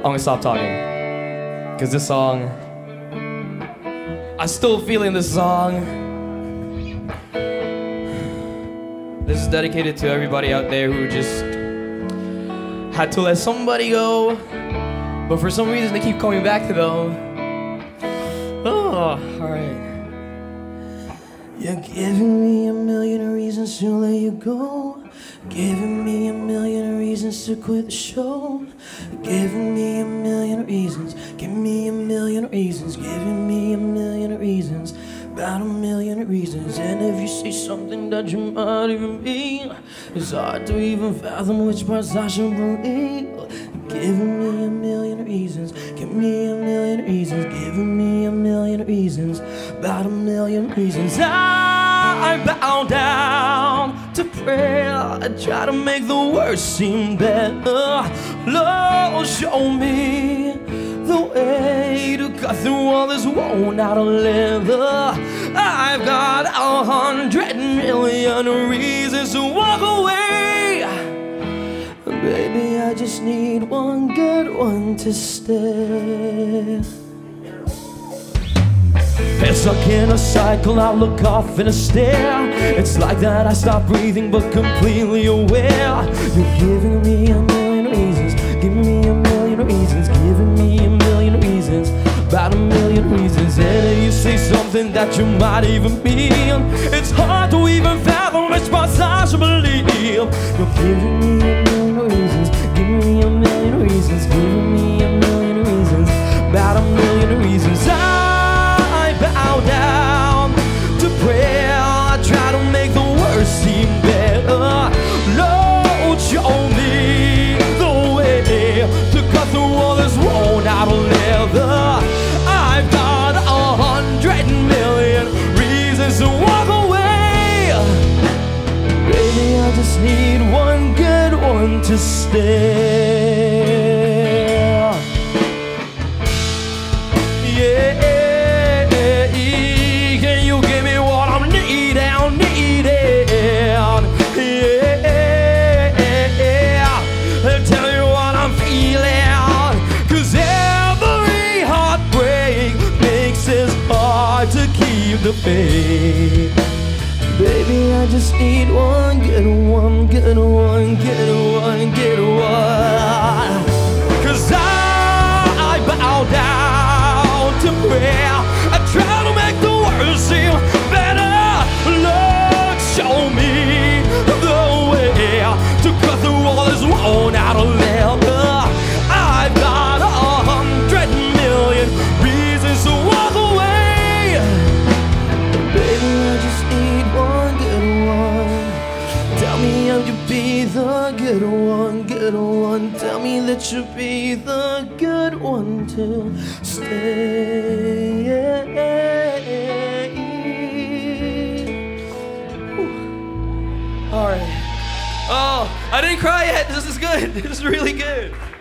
gonna stop talking. Cause this song, I'm still feeling this song. This is dedicated to everybody out there who just had to let somebody go, but for some reason they keep coming back to them. Oh, alright. You're giving me a million reasons to let you go. Giving me a million reasons to quit the show. Giving me a million reasons. Give me a million reasons. Giving me a million reasons. About a million reasons. And if you say something that you might even mean, it's hard to even fathom which parts I should believe. Giving me a million reasons. Give me a million reasons. Giving me a million reasons. About a million reasons. I bow down to prayer. I try to make the worst seem better. Lord, show me the way to cut through all this worn out leather. I've got 100 million reasons to walk away. Baby, I just need one good one to stay. Been stuck in a cycle, I look off in a stare. It's like that I stop breathing but completely aware. You're giving me a million reasons. Giving me a million reasons. Giving me a million reasons. About a million reasons. And if you say something that you might even mean, it's hard to even fathom which parts I should believe. You're giving me a million reasons. Giving me a million reasons. Giving me a million reasons. About a million reasons. I bow down to prayer. I try to make the worst seem better. Lord, show me the way to cut through all this worn out leather. I've got 100 million reasons to walk away. Baby, I just need one good one to stay. Yeah. To keep the faith. Baby, I just need one good one, good one, good one, good one. Cause I bow down to prayer. I try to make the world seem better. Lord, show me the way to cut through all this worn out leather. I've got 100 million reasons to walk away. Baby, I just need one good one. Tell me how you be the good one, good one. Tell me that you'll be the good one to stay. Alright. Oh, I didn't cry yet. This is good. This is really good.